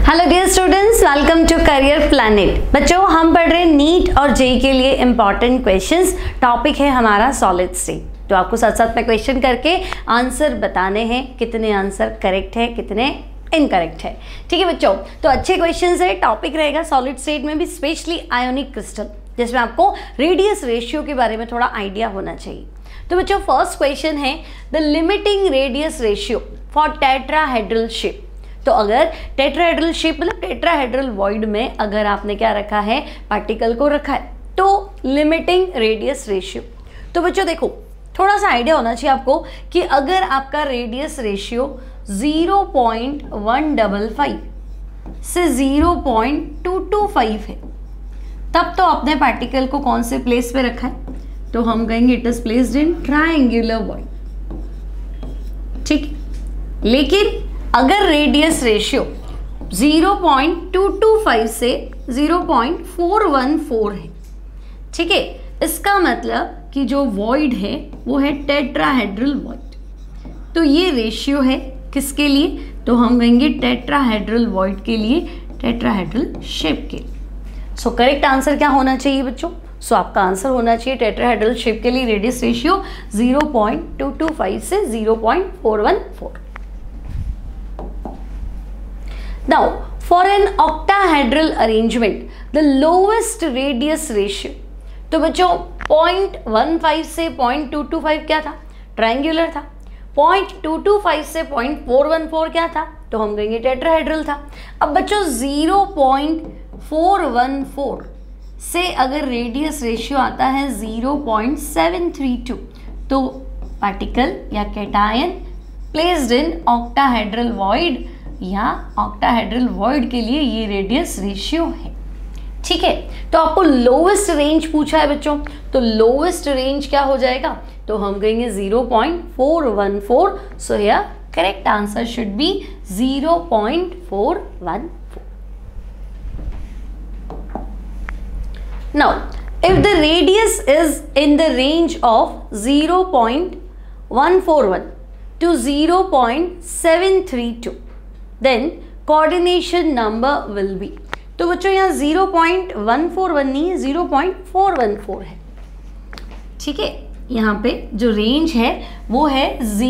Hello dear students, welcome to career planet. बच्चों, हम पढ़ रहे हैं नीट और जेईई के लिए इंपॉर्टेंट क्वेश्चंस। टॉपिक है हमारा सॉलिड स्टेट। तो आपको साथ साथ में क्वेश्चन करके आंसर बताने हैं, कितने आंसर करेक्ट है, कितने इनकरेक्ट है। ठीक है बच्चों, तो अच्छे क्वेश्चंस है। टॉपिक रहेगा सॉलिड स्टेट में भी स्पेशली आयोनिक क्रिस्टल, जिसमें आपको रेडियस रेशियो के बारे में थोड़ा आइडिया होना चाहिए। तो बच्चों, फर्स्ट क्वेश्चन है the limiting radius ratio for tetrahedral shape. तो अगर टेट्राहेड्रल शेप मतलब टेट्राहेड्रल वॉइड में अगर आपने क्या रखा है, पार्टिकल को रखा है, तो लिमिटिंग रेडियस रेशियो। तो बच्चों देखो, थोड़ा सा आइडिया होना चाहिए आपको कि अगर आपका रेडियस रेशियो 0.155 से 0.225 है, तब तो अपने पार्टिकल को कौन से प्लेस पे रखा है, तो हम कहेंगे it is placed in triangular void. ठीक, लेकिन अगर रेडियस रेशियो 0.225 से 0.414 है, ठीक है, इसका मतलब कि जो वॉइड है वो है टेट्राहेड्रल वॉइड। तो ये रेशियो है किसके लिए, तो हम कहेंगे टेट्राहेड्रल वॉइड के लिए, टेट्राहेड्रल शेप के लिए। सो करेक्ट आंसर क्या होना चाहिए बच्चों? सो आपका आंसर होना चाहिए टेट्राहेड्रल शेप के लिए रेडियस रेशियो 0.225 से 0.414। Now, for an octahedral arrangement, the lowest radius ratio, तो बच्चों 0.15 से 0.225 क्या था, ट्रायंगुलर था। 0.225 से 0.414 क्या था, तो हम कहेंगे टेट्राहेड्रल था। अब बच्चों 0.414 से अगर रेडियस रेशियो आता है 0.732, तो पार्टिकल या cation placed in octahedral void या ऑक्टाहेड्रल वॉइड के लिए ये रेडियस रेशियो है। ठीक है, तो आपको लोवेस्ट रेंज पूछा है बच्चों, तो लोवेस्ट रेंज क्या हो जाएगा, तो हम कहेंगे 0.414। So here correct answer should be 0.414। Now if the radius is in the range of 0.141 to 0.732, then coordination number will be. तो बच्चों यहाँ 0.141 नहीं है, 0.414 है। ठीक है, यहाँ पे जो रेंज है वो है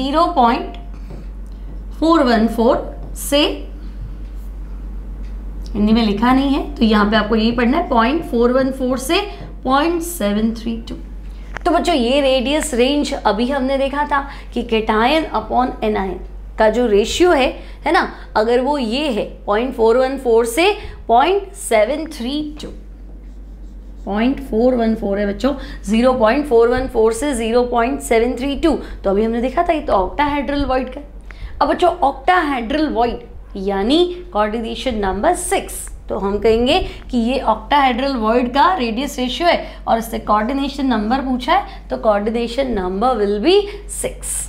0.414 से, हिंदी में लिखा नहीं है तो यहाँ पे आपको यही पढ़ना है, 0.414 से 0.732। तो बच्चों ये रेडियस रेंज अभी हमने देखा था कि कैटायन अपॉन एनायन का जो रेशियो है ना, अगर वो ये है 0.414 से 0.732, 0.414 है बच्चों, 0.414 से 0.732, तो अभी हमने देखा था ये तो ऑक्टाहेड्रल वॉइड का। अब बच्चों ऑक्टाहेड्रल वॉइड यानी कोऑर्डिनेशन नंबर 6, तो हम कहेंगे कि ये ऑक्टाहेड्रल वॉइड का रेडियस रेशियो है और इससे कोऑर्डिनेशन नंबर पूछा है, तो coordination number will be 6।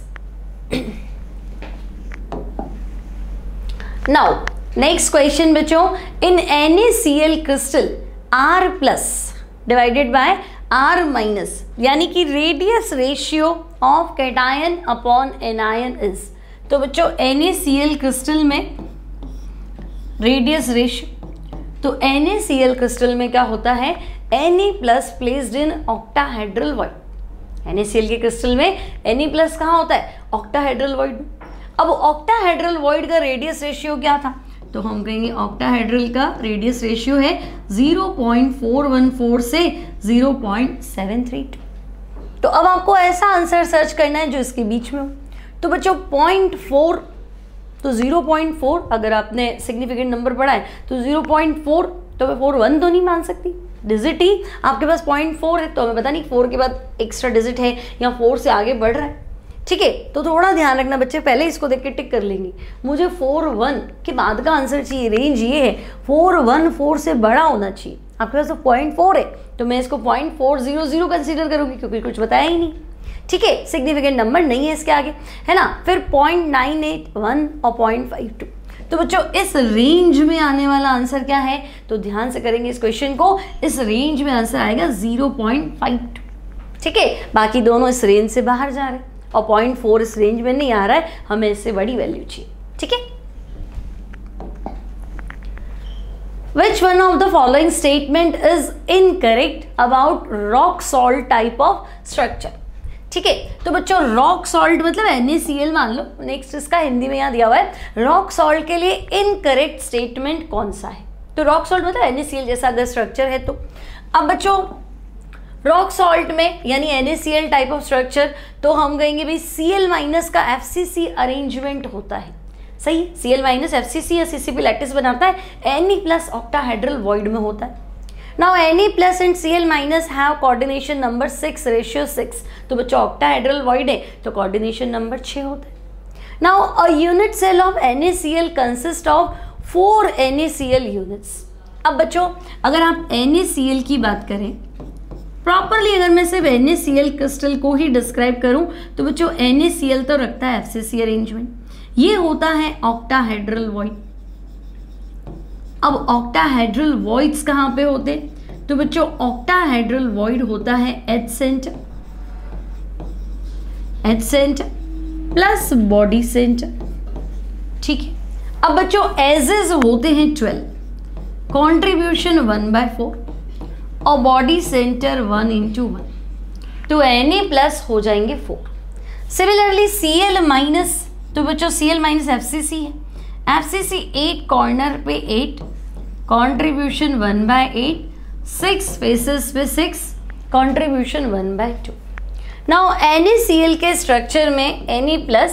Now, next question बच्चों, in NaCl crystal R plus divided by R minus, यानी कि radius ratio of cation upon anion is. तो बच्चों NaCl क्रिस्टल में रेडियस रेशियो, तो NaCl क्रिस्टल में क्या होता है, Na plus placed in octahedral void. NaCl के क्रिस्टल में Na प्लस कहाँ होता है, ऑक्टाहेड्रल वॉइड। अब ऑक्टाहेड्रल वॉइड का रेडियस रेशियो क्या था, तो हम कहेंगे ऑक्टाहेड्रल का रेडियस रेशियो है 0.414 से 0.732। तो अब आपको ऐसा आंसर सर्च करना है जो इसके बीच में हो। तो बच्चों 0.4, तो 0.4 अगर आपने सिग्निफिकेंट नंबर पढ़ा है तो 0.4, तो मैं 41 तो नहीं मान सकती, डिजिट ही आपके पास 0.4 है, तो हमें पता नहीं 4 के बाद एक्स्ट्रा डिजिट है या 4 से आगे बढ़ रहा है। ठीक है, तो थोड़ा ध्यान रखना बच्चे, पहले इसको देख के टिक कर लेंगे। मुझे 41 के बाद का आंसर चाहिए, रेंज ये है 414 से बड़ा होना चाहिए। आपके पास तो 0.4 है, तो मैं इसको 0.400 कंसीडर करूंगी क्योंकि कुछ बताया ही नहीं। ठीक है, सिग्निफिकेंट नंबर नहीं है इसके आगे, है ना। फिर 0.981 और 0.52, तो बच्चों इस रेंज में आने वाला आंसर क्या है, तो ध्यान से करेंगे इस क्वेश्चन को, इस रेंज में आंसर आएगा 0.52। ठीक है, बाकी दोनों इस रेंज से बाहर जा रहे हैं और 0.4 इस रेंज में नहीं आ रहा है, हमें इससे बड़ी वैल्यू चाहिए। ठीक है, Which one of the following statement is incorrect about rock salt type of structure? ठीक है, तो बच्चों रॉक सॉल्ट मतलब NaCl मान लो, नेक्स्ट इसका हिंदी में यहाँ दिया हुआ है रॉक सॉल्ट के लिए इनकरेक्ट स्टेटमेंट कौन सा है? तो रॉक सॉल्ट मतलब NaCl जैसा अगर स्ट्रक्चर है तो। अब बच्चों रॉक सॉल्ट में यानी NaCl टाइप ऑफ स्ट्रक्चर तो हम कहेंगे भाई Cl- का FCC अरेंजमेंट होता है, सही। Cl- FCC या CCP लैटिस बनाता है, Na+ ऑक्टाहेड्रल वॉइड में होता है। Now Na+ and Cl- have coordination number 6:6, तो बच्चों ऑक्टाहेड्रल वॉइड है तो कोऑर्डिनेशन नंबर 6 होता है। Now a unit cell of NaCl consists of 4 NaCl units। अब बच्चों अगर आप NaCl की बात करें प्रॉपरली, अगर मैं सिर्फ NaCl क्रिस्टल को ही डिस्क्राइब करूं तो बच्चों NaCl तो रखता है FCC अरेंजमेंट, ये होता है ऑक्टाहेड्रल वॉइड। अब ऑक्टाहेड्रल वॉइड्स कहाँ पे होते? तो बच्चों ऑक्टाहेड्रल वॉइड होता है H centre plus body centre, ठीक है। अब बच्चों एजेस होते हैं 12, कॉन्ट्रीब्यूशन 1/4 और बॉडी सेंटर 1/1, तो Na+ हो जाएंगे 4। सिमिलरली Cl-, तो बच्चों Cl- FCC है, FCC 8 कॉर्नर पे 8, कॉन्ट्रीब्यूशन 1/8, 6 फेसेस पे 6, कॉन्ट्रीब्यूशन 1/2। नाउ NaCl के स्ट्रक्चर में Na+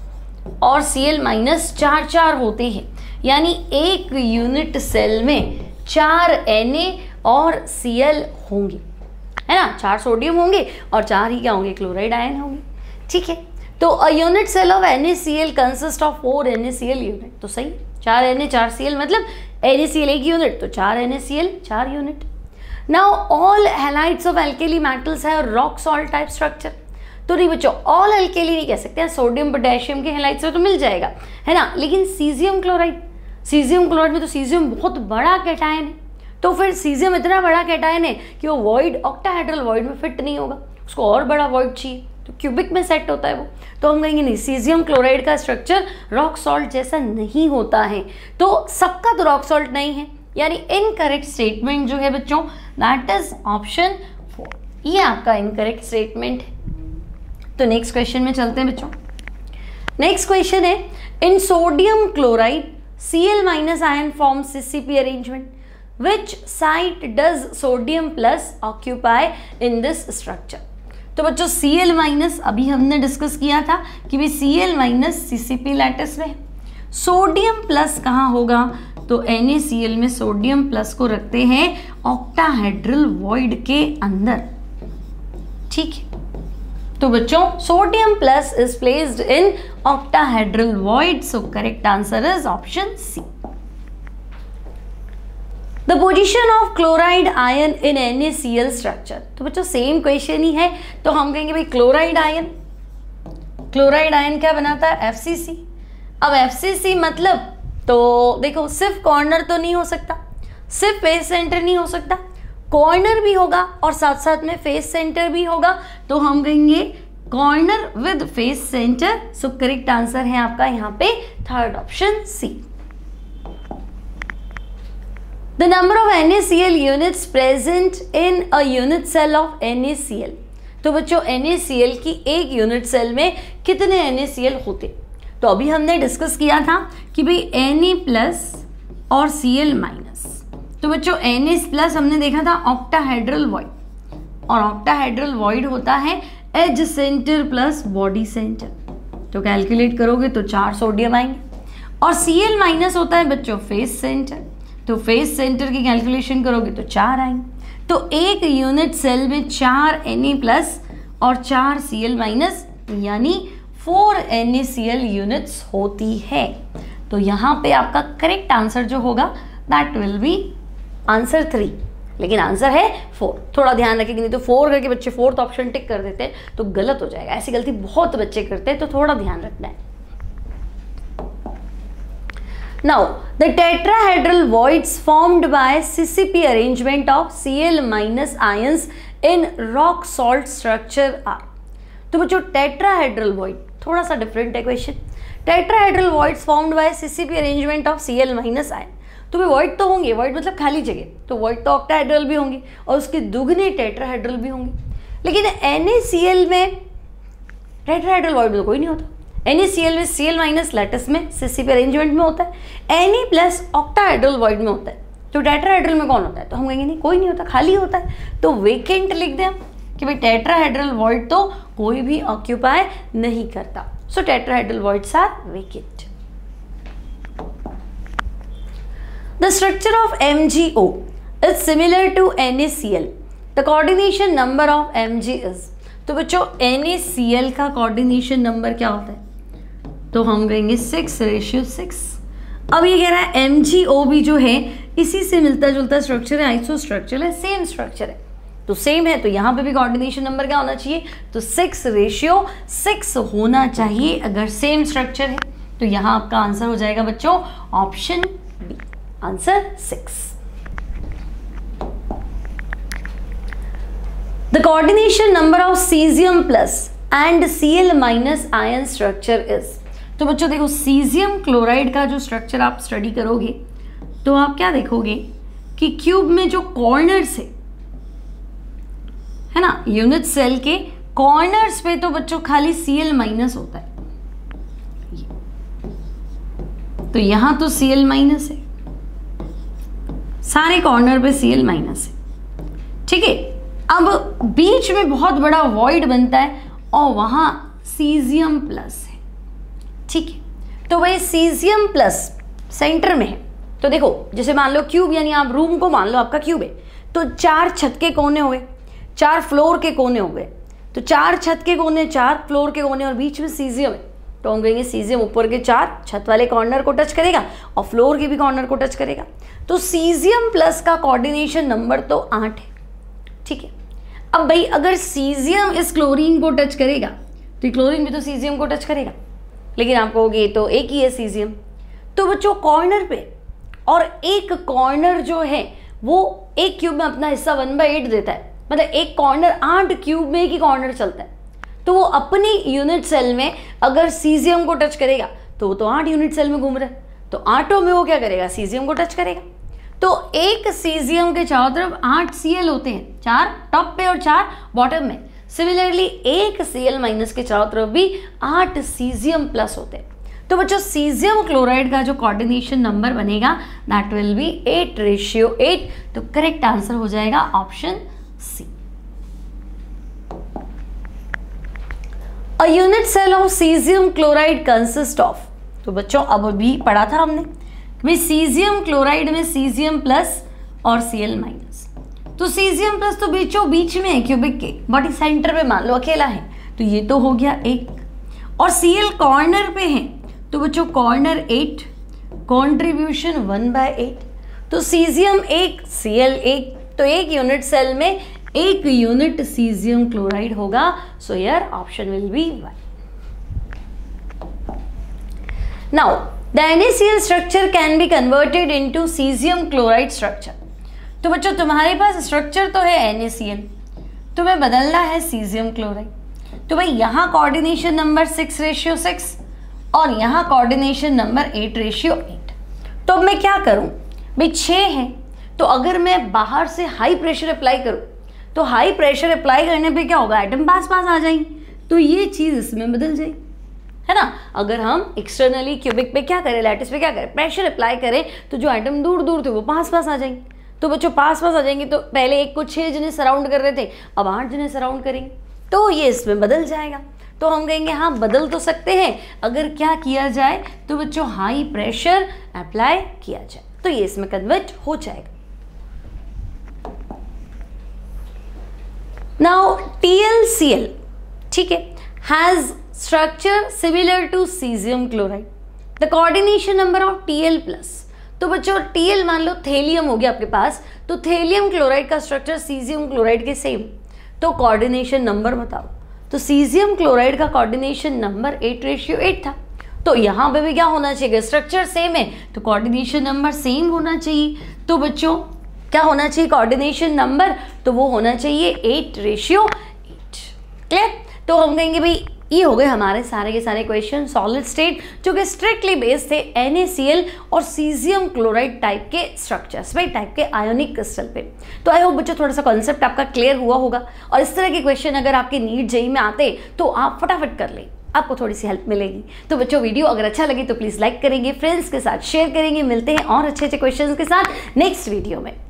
और Cl- 4 होते हैं, यानी एक यूनिट सेल में 4 Na और Cl होंगे, है ना। 4 सोडियम होंगे और 4 ही क्या होंगे? क्लोराइड आयन होंगे, ठीक है। तो a unit cell of NaCl consist of 4 NaCl unit, तो सही 4 Na 4 Cl मतलब NaCl एक यूनिट तो 4 NaCl 4 unit. Now all halides of alkali metals है रॉक सॉल्ट टाइप स्ट्रक्चर, तो नहीं बच्चों ऑल एल्केली नहीं कह सकते हैं, सोडियम पोटेशियम के हैलाइड्स में तो मिल जाएगा, है ना। लेकिन सीजियम क्लोराइड में तो सीजियम बहुत बड़ा कैटायन है, तो फिर सीजियम इतना बड़ा कैटायन है कि वो वॉइड ऑक्टाहेड्रल वॉइड में फिट नहीं होगा, उसको और बड़ा वॉइड चाहिए, तो क्यूबिक में सेट होता है वो, तो हम कहेंगे नहीं सीजियम क्लोराइड का स्ट्रक्चर रॉक सॉल्ट जैसा नहीं होता है, तो सबका तो रॉक सॉल्ट नहीं है, यानी इनकरेक्ट स्टेटमेंट जो है बच्चों दैट इज ऑप्शन 4, ये आपका इनकरेक्ट स्टेटमेंट है। तो नेक्स्ट क्वेश्चन में चलते हैं बच्चों। नेक्स्ट क्वेश्चन है in sodium chloride Cl- ion form CCP arrangement, which site does sodium plus occupy in this structure? तो बच्चों Cl- अभी हमने डिस्कस किया था कि भी Cl- CCP लैटिस में, सोडियम प्लस कहाँ होगा? तो NaCl में सोडियम प्लस को रखते हैं ऑक्टाहेड्रल वॉइड के अंदर, ठीक है। तो बच्चों sodium plus is placed in octahedral void, so correct answer is option C. The position of chloride ion in NaCl structure, तो बच्चों सेम क्वेश्चन ही है, तो हम कहेंगे भाई क्लोराइड आयन क्या बनाता है? FCC। अब FCC मतलब तो देखो सिर्फ कॉर्नर तो नहीं हो सकता, सिर्फ फेस सेंटर नहीं हो सकता, कॉर्नर भी होगा और साथ साथ में फेस सेंटर भी होगा, तो हम कहेंगे corner with face centre, so correct answer है आपका यहाँ पे third option C. The number of NaCl units present in a unit cell of NaCl, तो बच्चों NaCl की एक यूनिट सेल में कितने NaCl होते? तो अभी हमने डिस्कस किया था कि भाई Na+ और Cl-, तो बच्चों Na+ हमने देखा था ऑक्टाहेड्रल वॉइड, और ऑक्टाहेड्रल वॉइड होता है edge centre plus body centre, तो कैलकुलेट करोगे तो 4 सोडियम आएंगे, और Cl- होता है बच्चों फेस सेंटर, तो फेस सेंटर की कैलकुलेशन करोगे तो 4 आएंगे, तो एक यूनिट सेल में 4 Na+ और 4 Cl-, यानी 4 NaCl यूनिट्स होती है। तो यहाँ पे आपका करेक्ट आंसर जो होगा दैट विल बी आंसर 3, लेकिन आंसर है 4। थोड़ा ध्यान रखें, नहीं तो 4 करके बच्चे 4th ऑप्शन टिक कर देते हैं तो गलत हो जाएगा, ऐसी गलती बहुत बच्चे करते हैं, तो थोड़ा ध्यान रखना है। Now, the tetrahedral voids formed by CCP arrangement of Cl- ions in rock salt structure are, तो बच्चों टेट्राहेड्रल वॉइड थोड़ा सा डिफरेंट है question. Tetrahedral voids formed by C C P arrangement of Cl minus ion. तो भाई वॉइड तो होंगे, void मतलब खाली जगह, तो वॉइड तो ऑक्टाहेड्रल भी होंगी और उसके दुगने टेट्राहेड्रल भी होंगी। लेकिन NaCl में टेट्राहेड्रल वॉइड में कोई नहीं होता। NaCl में Cl माइनस लैटिस में सीसीपी अरेंजमेंट में होता है, Na प्लस ऑक्टाहेड्रल वॉइड में होता है। तो टेट्राहेड्रल में कौन होता है? तो हम कहेंगे नहीं, कोई नहीं होता, खाली होता है। तो वेकेंट लिख दें कि भाई टेट्राहेड्रल वॉइड तो कोई भी ऑक्यूपाई नहीं करता। So tetrahedral voids are vacant. The structure of MgO is similar to NaCl। The coordination number of Mg is. तो बच्चों NaCl का कोऑर्डिनेशन नंबर क्या होता है? तो हम कहेंगे 6:6। अब ये कह रहा है MgO भी जो है इसी से मिलता जुलता स्ट्रक्चर है, आइसो स्ट्रक्चर है, सेम स्ट्रक्चर है, तो सेम है। तो यहाँ पे भी कोऑर्डिनेशन नंबर क्या होना चाहिए? तो 6:6 होना चाहिए अगर सेम स्ट्रक्चर है। तो यहाँ आपका आंसर हो जाएगा बच्चों option B, answer 6। The coordination number of caesium plus and Cl minus ion structure is. तो बच्चों देखो सीजियम क्लोराइड का जो स्ट्रक्चर आप स्टडी करोगे तो आप क्या देखोगे कि क्यूब में जो कॉर्नर्स है ना, यूनिट सेल के कॉर्नर्स पे तो बच्चों खाली Cl माइनस होता है। तो यहां तो Cl माइनस है, सारे कॉर्नर पे Cl माइनस है, ठीक है। अब बीच में बहुत बड़ा वॉइड बनता है और वहां सीजियम प्लस है, ठीक है। तो भाई सीजियम प्लस सेंटर में है। तो देखो जैसे मान लो क्यूब, यानी आप रूम को मान लो आपका क्यूब है, तो 4 छत के कोने हो गए, 4 फ्लोर के कोने हो गए। तो 4 छत के कोने, 4 फ्लोर के कोने और बीच में सीजियम है। तो हम कहेंगे सीजियम ऊपर के 4 छत वाले कॉर्नर को टच करेगा और फ्लोर के भी कॉर्नर को टच करेगा। तो सीजियम प्लस का कोऑर्डिनेशन नंबर तो 8 है, ठीक है। अब भाई अगर सीजियम इस क्लोरीन को टच करेगा तो क्लोरीन भी तो सीजियम को टच करेगा, लेकिन आप कहोगे तो एक ही है सीजियम। तो बच्चों कॉर्नर पे, और एक कॉर्नर जो है वो एक क्यूब में अपना हिस्सा 1/8 देता है, मतलब एक कॉर्नर 8 क्यूब में एक ही कॉर्नर चलता है। तो वो अपनी यूनिट सेल में अगर सीजियम को टच करेगा तो वो तो 8 यूनिट सेल में घूम रहा है, तो 8 में वो क्या करेगा? सीजियम को टच करेगा। तो एक सीजियम के चारों तरफ 8 Cl होते हैं, 4 टॉप पे और 4 बॉटम में। सिमिलरली एक Cl माइनस के चारों तरफ भी 8 सीजियम प्लस होते हैं। तो बच्चों सीजियम क्लोराइड का जो कोऑर्डिनेशन नंबर बनेगा दैट विल बी 8:8। तो करेक्ट आंसर हो जाएगा option C. A unit cell of caesium chloride consist of. तो बच्चों अब भी पढ़ा था हमने भाई सीजियम क्लोराइड में सीजियम प्लस और Cl माइनस। तो सीजियम प्लस तो बीच में है क्यूबिक के, बट सेंटर पे मान लो अकेला है, तो ये तो हो गया 1। और Cl कॉर्नर पे है, तो बच्चों कॉर्नर 8, कॉन्ट्रीब्यूशन 1/8। तो सीजियम 1 Cl 1, तो एक यूनिट सेल में 1 यूनिट सीजियम क्लोराइड होगा। So here option will be 1। Now the NaCl structure can be converted into caesium chloride structure. तो बच्चों तुम्हारे पास स्ट्रक्चर तो है NaCl, तुम्हें बदलना है सीजियम क्लोराइड। तो भाई यहाँ कोऑर्डिनेशन नंबर 6:6 और यहाँ कोऑर्डिनेशन नंबर 8:8। तो अब मैं क्या करूँ भाई, 6 है, तो अगर मैं बाहर से हाई प्रेशर अप्लाई करूँ तो हाई प्रेशर अप्लाई करने पे क्या होगा? एटम पास आ जाएंगे, तो ये चीज़ इसमें बदल जाएगी, है ना। अगर हम एक्सटर्नली क्यूबिक पे क्या करें, लैटिस पे क्या करें, प्रेशर अप्लाई करें, तो जो एटम दूर दूर थे वो पास आ जाएंगे। तो बच्चों पास आ जाएंगे, तो पहले एक को 6 जने सराउंड कर रहे थे, अब 8 जने सराउंड करेंगे, तो ये इसमें बदल जाएगा। तो हम कहेंगे हाँ बदल तो सकते हैं अगर क्या किया जाए, तो बच्चों हाई प्रेशर अप्लाई किया जाए, तो ये इसमें कन्वर्ट हो जाएगा। नाउ TlCl, ठीक है, has structure similar to caesium chloride. The coordination number of Tl plus. तो बच्चों Tl मान लो थेलियम हो गया आपके पास, तो थेलियम क्लोराइड का स्ट्रक्चर सीजियम क्लोराइड के सेम, तो कोऑर्डिनेशन नंबर बताओ। तो सीजियम क्लोराइड का कोऑर्डिनेशन नंबर 8:8 था, तो यहाँ पे भी क्या होना चाहिए? स्ट्रक्चर सेम है तो कोऑर्डिनेशन नंबर सेम होना चाहिए। तो बच्चों क्या होना चाहिए कोऑर्डिनेशन नंबर? तो वो होना चाहिए 8:8। क्लियर? तो हम कहेंगे भाई ये हो गए हमारे सारे के सारे क्वेश्चन सॉलिड स्टेट जो कि स्ट्रिक्टली बेस्ड थे NaCl और सीजियम क्लोराइड टाइप के स्ट्रक्चर्स पे, टाइप के आयोनिक क्रिस्टल पे। तो आई होप बच्चों थोड़ा सा कॉन्सेप्ट आपका क्लियर हुआ होगा, और इस तरह के क्वेश्चन अगर आपके नीट जेई में आते तो आप फटाफट कर लें, आपको थोड़ी सी हेल्प मिलेगी। तो बच्चों वीडियो अगर अच्छा लगे तो प्लीज़ लाइक करेंगे, फ्रेंड्स के साथ शेयर करेंगे। मिलते हैं और अच्छे अच्छे क्वेश्चंस के साथ नेक्स्ट वीडियो में।